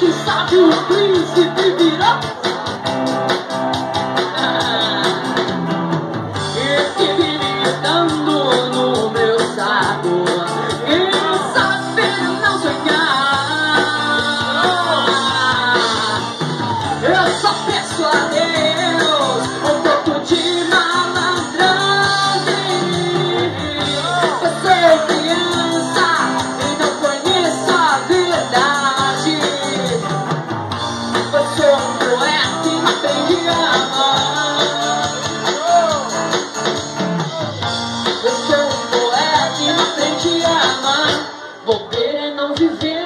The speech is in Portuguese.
Quem sabe o príncipe virá. Esse vive no meu saco. Quem sabe não sonhar. Eu só peço a Deus um pouco de malandragem. Eu sou criança e não conheço a verdade. Eu sou um poeta e não aprendi a amar. Eu sou um poeta e não aprendi a amar. Bobeira é não viver.